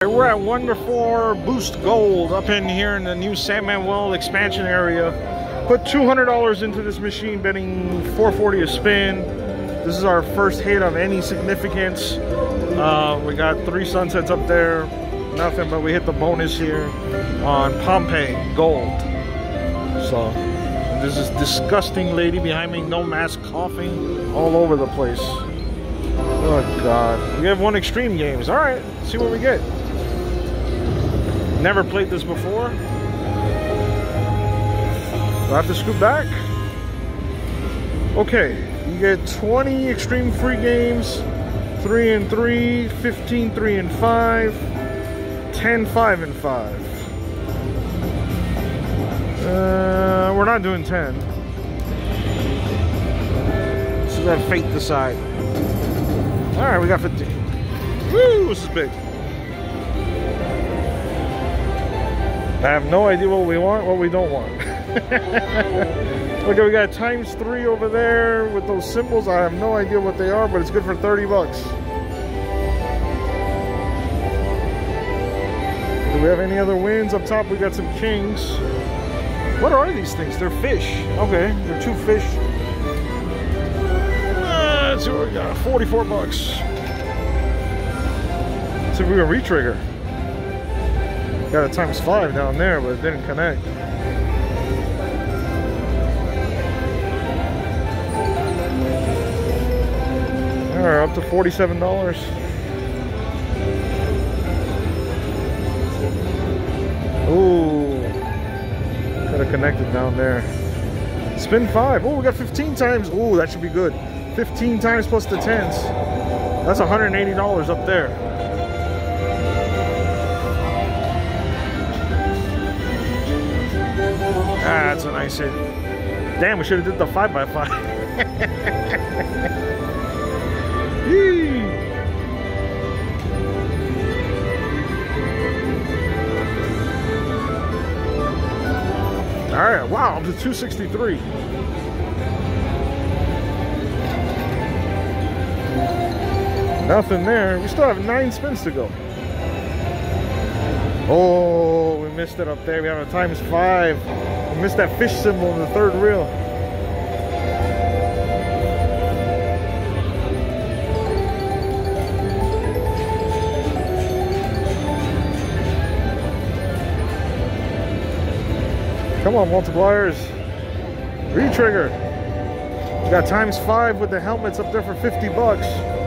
We're at Wonderful Boost Gold up in here in the new San Manuel expansion area. Put $200 into this machine, betting $4.40 a spin. This is our first hit of any significance. We got 3 sunsets up there, nothing, but we hit the bonus here on Pompeii Gold. So this is disgusting lady behind me, no mask, coughing all over the place. Oh God, we have 1 extreme games. All right, let's see what we get. Never played this before. Do I have to scoot back? Okay, you get 20 extreme free games, 3 and 3, 15 3 and 5, 10 5 and 5. We're not doing 10. Let's let fate decide. All right, we got 15. Woo, this is big. I have no idea what we want, what we don't want. Okay, we got ×3 over there with those symbols. I have no idea what they are, but it's good for 30 bucks. Do we have any other wins? Up top, we got some kings. What are these things? They're fish. Okay, they're 2 fish. Let's see what we got. 44 bucks. Let's see if we can re-trigger. Got a ×5 down there, but it didn't connect. All right, up to $47. Ooh, could have connected down there. Spin 5. Oh, we got 15 times. Ooh, that should be good. 15 times plus the 10s. That's $180 up there. Ah, that's a nice hit. Damn, we should have did the 5x5. All right, wow, up to 263. Nothing there. We still have 9 spins to go. Oh, we missed it up there. We have a ×5. We missed that fish symbol in the 3rd reel. Come on, multipliers. Re-trigger. We got ×5 with the helmets up there for 50 bucks.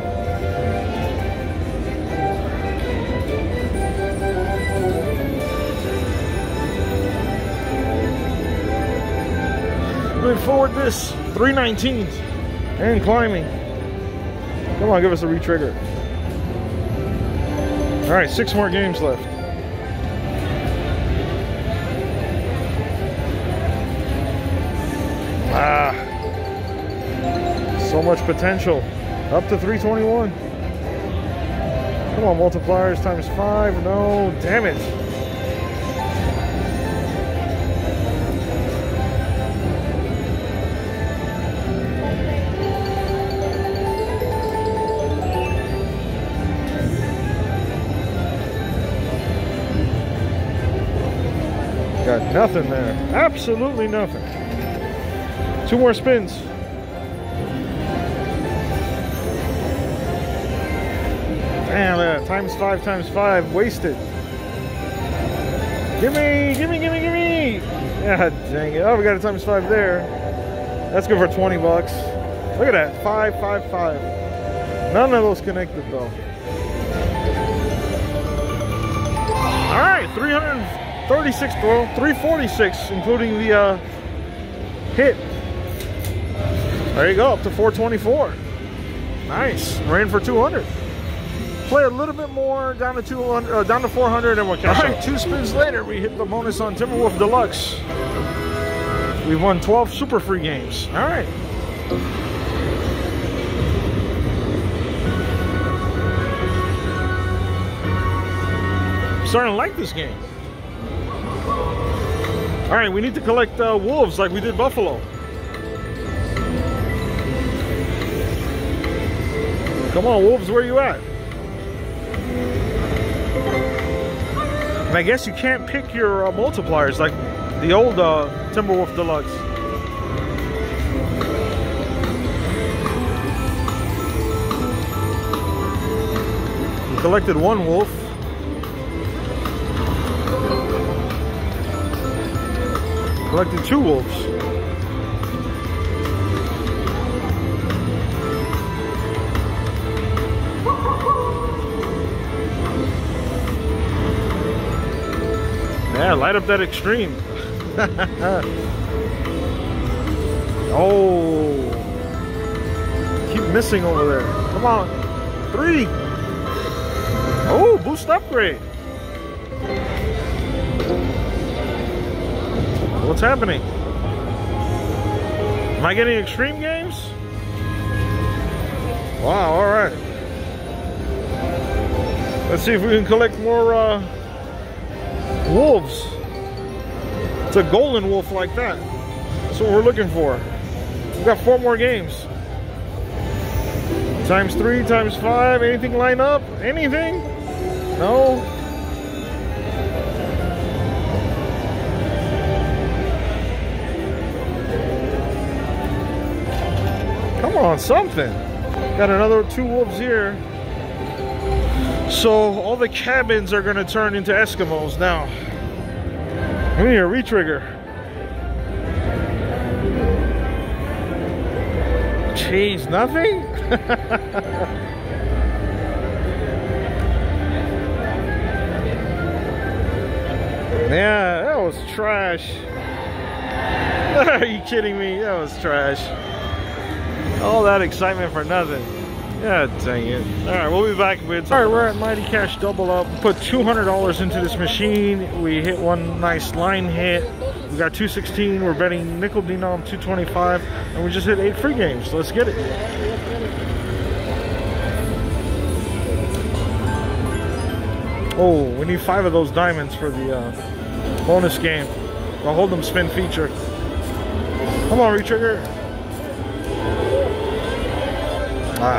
Moving forward this, 319s and climbing. Come on, give us a re-trigger. All right, 6 more games left. Ah, so much potential. Up to 321. Come on, multipliers ×5. No, damn it. Got nothing there. Absolutely nothing. 2 more spins. Man, look at that. ×5 ×5. Wasted. Give me. God dang it. Oh, we got a ×5 there. That's good for 20 bucks. Look at that. 5 5 5. None of those connected though. All right, 336 throw, 346, including the hit. There you go, up to 424. Nice. We're in for 200. Play a little bit more down to 200, down to 400, and we'll cash out. All right, 2 spins later, we hit the bonus on Timberwolf Deluxe. We've won 12 super free games. All right. I'm starting to like this game. All right, we need to collect wolves like we did buffalo. Come on, wolves, where you at? And I guess you can't pick your multipliers like the old Timberwolf Deluxe. We collected one wolf. Collected two wolves. Yeah, light up that extreme. Oh, keep missing over there. Come on, 3. Oh, boost upgrade. What's happening? Am I getting extreme games? Wow, all right. Let's see if we can collect more wolves. It's a golden wolf like that. That's what we're looking for. We've got 4 more games. Times 3, times 5. Anything line up? Anything? No? Come on, something. Got another 2 wolves here. So all the cabins are gonna turn into Eskimos now. We need a retrigger. Jeez, nothing? Yeah, that was trash. Are you kidding me? That was trash. All that excitement for nothing. Yeah, dang it. Alright, we'll be back with... Alright, we're at Mighty Cash Double Up. We put $200 into this machine. We hit one nice line hit. We got 216. We're betting nickel denom 225. And we just hit 8 free games. Let's get it. Oh, we need 5 of those diamonds for the bonus game. The Hold'em spin feature. Come on, retrigger. Ah.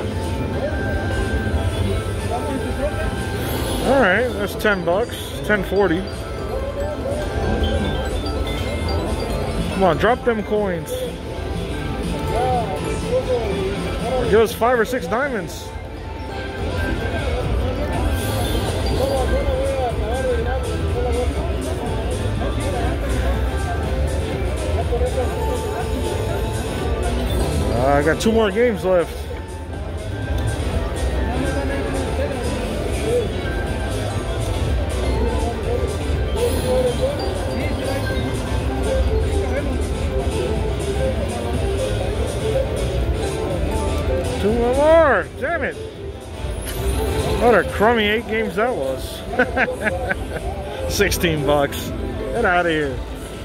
All right, that's $10, $10.40. Come on, drop them coins. Give us 5 or 6 diamonds. I got 2 more games left. Two more! Damn it! What a crummy 8 games that was. 16 bucks. Get out of here.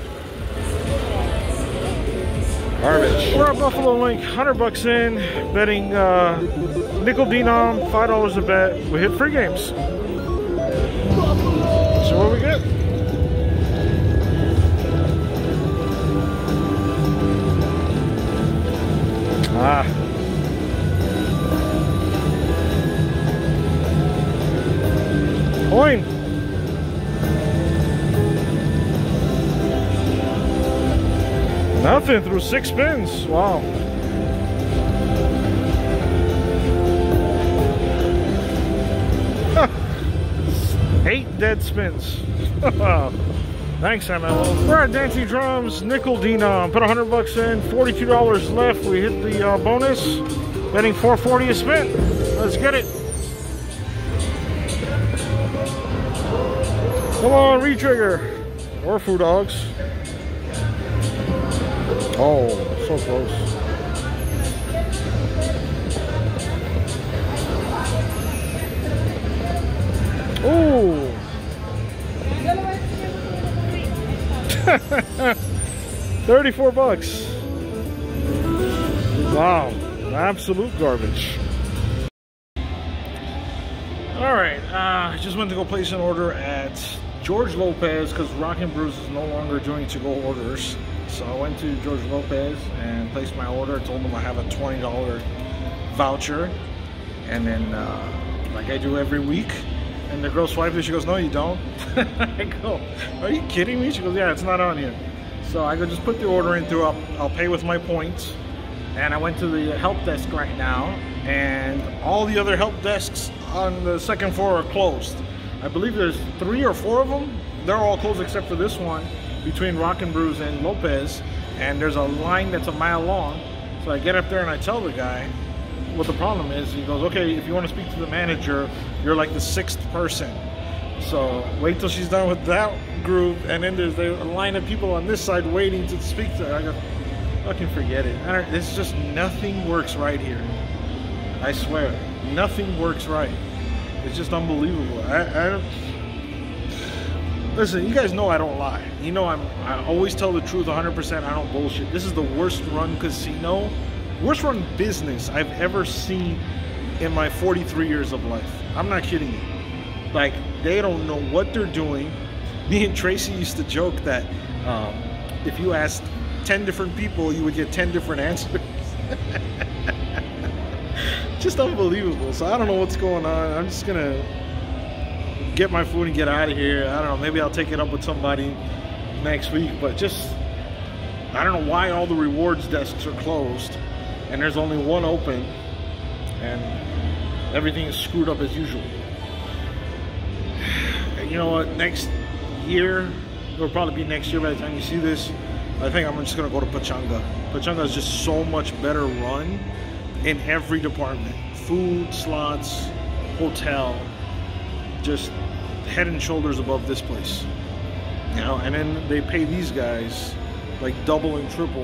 Garbage. We're at Buffalo Link, 100 bucks in, betting nickel denom, $5 a bet. We hit free games. So what we get? Ah. Coin. Nothing through 6 spins. Wow. Huh. 8 dead spins. Thanks, MLO. We're at Dancing Drums, nickel denom. Put 100 bucks in, $42 left. We hit the bonus. Betting $4.40 a spin. Let's get it. Come on, retrigger. Or Foo Dogs. Oh, so close. Ooh. 34 bucks. Wow, absolute garbage. All right, I just went to go place an order at George Lopez because Rockin' Brews is no longer doing to-go orders. So I went to George Lopez and placed my order. I told them I have a $20 voucher. And then, like I do every week, And the girl swiped it. She goes, no, you don't. I go, are you kidding me? She goes, yeah, it's not on here. So I go, just put the order in through, I'll pay with my points. And I went to the help desk right now, and all the other help desks on the second floor are closed. I believe there's 3 or 4 of them. They're all closed except for this one between Rock and Brews and Lopez. And there's a line that's a mile long. So I get up there and I tell the guy what the problem is. He goes, okay, if you want to speak to the manager, you're like the 6th person. So wait till she's done with that group, and then there's a line of people on this side waiting to speak to her. I go, fucking forget it. It's just nothing works right here. I swear, nothing works right. It's just unbelievable. I don't. Listen, you guys know I don't lie. You know I always tell the truth 100%. I don't bullshit. This is the worst run casino, worst run business I've ever seen in my 43 years of life. I'm not kidding you. Like, they don't know what they're doing. Me and Tracy used to joke that if you asked 10 different people, you would get 10 different answers. Just unbelievable. So I don't know what's going on. I'm just gonna get my food and get out of here. I don't know, maybe I'll take it up with somebody next week, but just, I don't know why all the rewards desks are closed and there's only one open, and everything is screwed up as usual. You know what, next year, it'll probably be next year by the time you see this, I think I'm just gonna go to Pachanga. Pachanga is just so much better run in every department. Food, slots, hotel, just head and shoulders above this place. You know, and then they pay these guys like double and triple.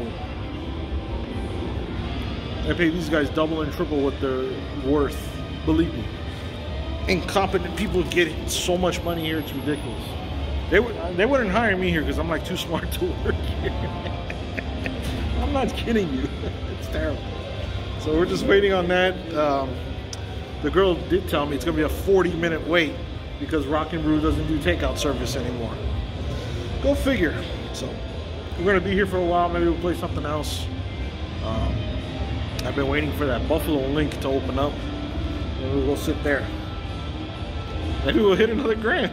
They pay these guys double and triple what they're worth, believe me. Incompetent people get so much money here, it's ridiculous. They wouldn't hire me here because I'm like too smart to work here. I'm not kidding you. It's terrible. So we're just waiting on that. The girl did tell me it's gonna be a 40-minute wait because Rock and Brew doesn't do takeout service anymore. Go figure. So we're gonna be here for a while. Maybe we'll play something else. I've been waiting for that Buffalo link to open up. Maybe we'll go sit there. Maybe we'll hit another grand.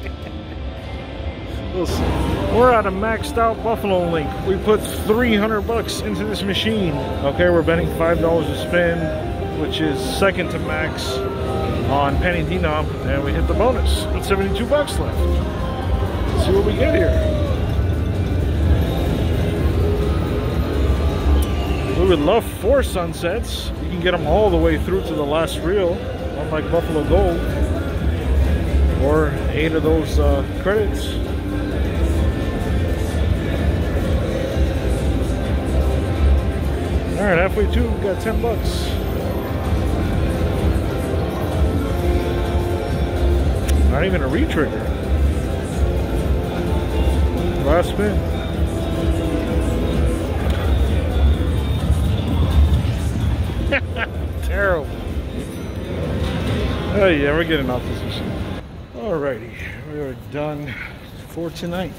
We'll see. We're at a maxed out Buffalo link. We put 300 bucks into this machine. Okay, we're betting $5 a spin, which is second to max on Penny Denom, and we hit the bonus with 72 bucks left. Let's see what we get here. We would love 4 sunsets. You can get them all the way through to the last reel, unlike Buffalo Gold, or 8 of those credits. All right, halfway through, we got 10 bucks. Not even a re-trigger. Last spin. Terrible. Oh yeah, we're getting off this machine. Alrighty, we are done for tonight.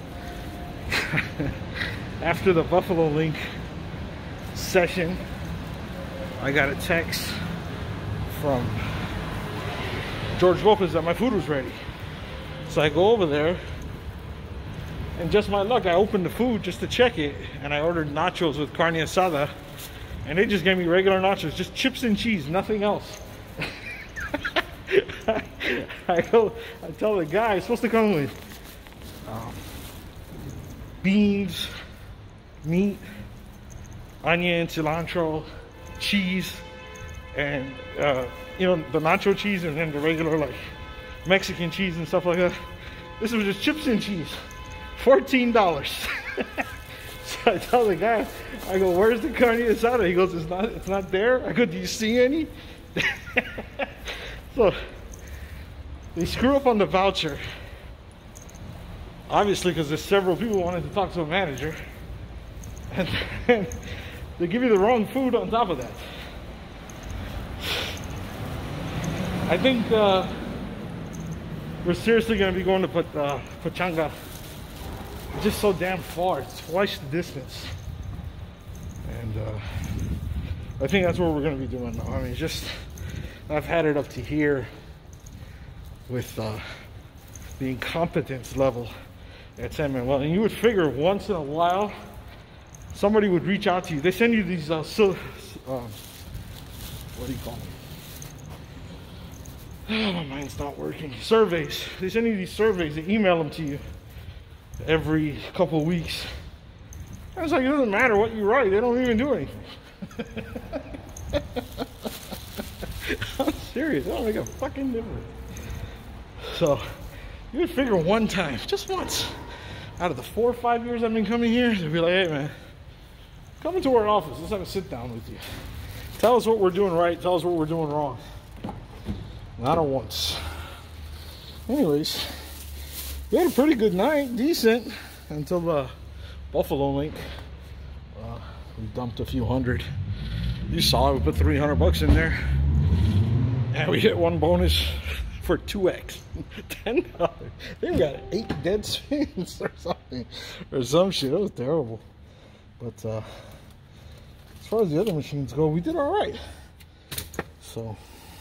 After the Buffalo Link session, I got a text from George Lopez that my food was ready. So I go over there, and just my luck, I opened the food just to check it, and I ordered nachos with carne asada, and they just gave me regular nachos, just chips and cheese, nothing else. I tell the guy, it's supposed to come with beans, meat, onion, cilantro, cheese, and you know, the nacho cheese, and then the regular like Mexican cheese and stuff like that. This was just chips and cheese, $14. So I tell the guy, I go, where's the carne asada? He goes, it's not there. I go, do you see any? So they screw up on the voucher, obviously, because there's several people wanting to talk to a manager, and they give you the wrong food on top of that. I think we're seriously going to be going to Pachanga. It's just so damn far. It's twice the distance. And I think that's what we're going to be doing now. I mean, just, I've had it up to here. with the incompetence level at San Manuel. And you would figure once in a while somebody would reach out to you. They send you these what do you call them? Oh, my mind's not working. Surveys. They send you these surveys. They email them to you every couple of weeks. I was like, it doesn't matter what you write. They don't even do anything. I'm serious. They don't make a fucking difference. So you would figure one time, just once, out of the 4 or 5 years I've been coming here, they'd be like, hey man, come into our office. Let's have a sit down with you. Tell us what we're doing right. Tell us what we're doing wrong. Not once. Anyways, we had a pretty good night, decent, until the Buffalo Link. We dumped a few hundred. You saw it, we put $300 in there. And we hit one bonus for 2x. $10. They got 8 dead spins or something. Or some shit. It was terrible. But as far as the other machines go, we did alright. So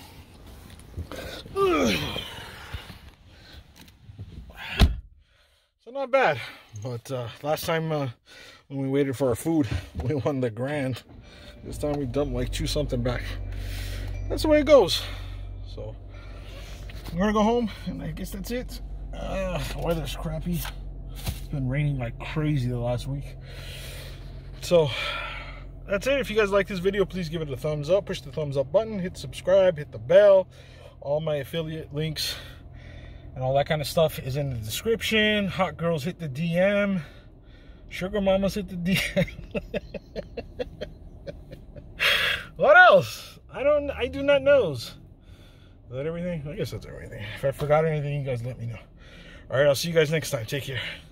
not bad. But last time when we waited for our food, we won the grand. This time we dumped like 2 something back. That's the way it goes. So I'm gonna go home, and I guess that's it. The weather's crappy. It's been raining like crazy the last week. So that's it. If you guys like this video, please give it a thumbs up. Push the thumbs up button. Hit subscribe. Hit the bell. All my affiliate links and all that kind of stuff is in the description. Hot girls, hit the DM. Sugar mamas, hit the DM. What else? I do not know. Is that everything? I guess that's everything. If I forgot anything, you guys let me know. All right, I'll see you guys next time. Take care.